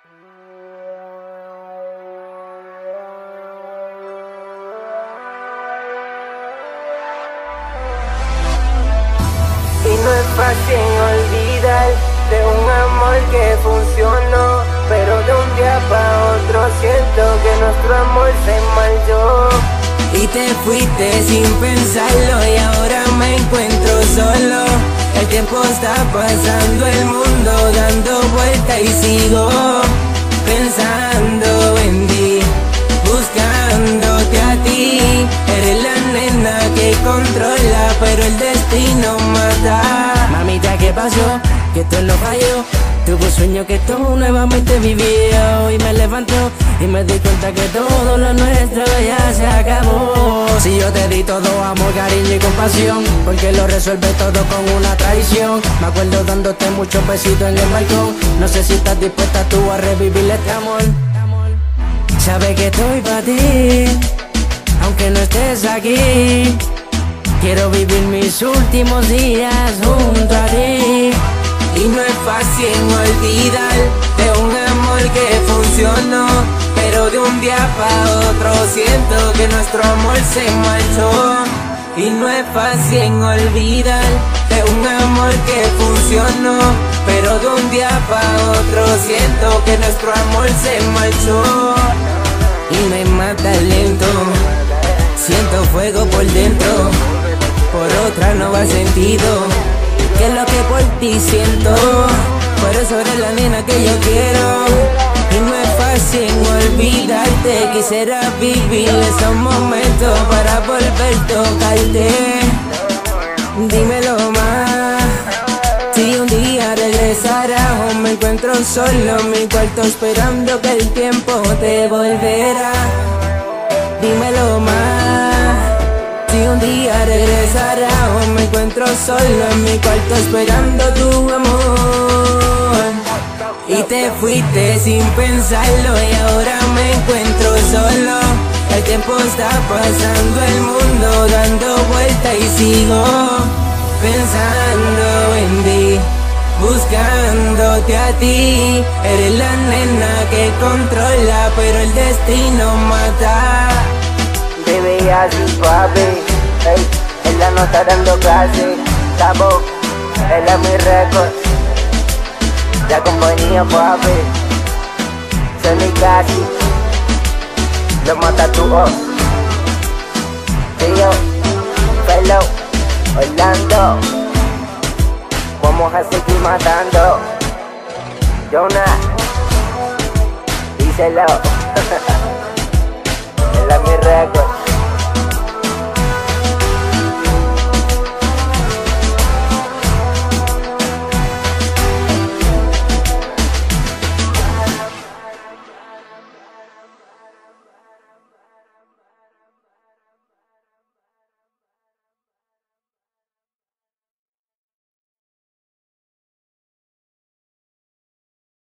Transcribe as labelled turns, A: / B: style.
A: Y no es fácil olvidar de un amor que funcionó, pero de un día para otro siento que nuestro amor se marchó.
B: Y te fuiste sin pensarlo y ahora me encuentro solo. El tiempo está pasando, el mundo dando vuelta y sigo pensando en ti, buscándote a ti. Eres la nena que controla, pero el destino mata. Mamita, ¿qué pasó? Que esto no falló. Tuve un sueño que todo nuevamente vivía. Hoy me levanto y me di cuenta que todo lo nuestro ya se acabó. Si yo te di todo amor, cariño y compasión, porque lo resuelve todo con una traición. Me acuerdo dándote muchos besitos en el balcón. No sé si estás dispuesta tú a revivir este amor. Sabes que estoy para ti, aunque no estés aquí. Quiero vivir mis últimos días junto a ti. Y no es fácil olvidar de un amor que funcionó, pero de un día para otro siento que nuestro amor se marchó. Y no es fácil olvidar de un amor que funcionó, pero de un día para otro siento que nuestro amor se marchó. Y me mata lento, siento fuego por dentro, por otra no va sentido. Que es lo que por ti siento, por eso eres la nena que yo quiero. Y no es fácil olvidarte, quisiera vivir esos momentos para volver a tocarte. Dímelo más, si un día regresarás o me encuentro solo en mi cuarto esperando que el tiempo te volverá. Dímelo más, si un día regresarás o me encuentro solo en mi cuarto esperando tu amor. Y te fuiste sin pensarlo y ahora me encuentro solo. El tiempo está pasando, el mundo dando vuelta y sigo pensando en ti, buscándote a ti. Eres la nena que controla, pero el destino mata.
A: Baby, así papi, ey, él la no está dando clase. Tabo, él es mi récord, la compañía papi. Semi casi, lo mata tu voz. Tío, Fellow, Orlando, vamos a seguir matando. Jonah, díselo.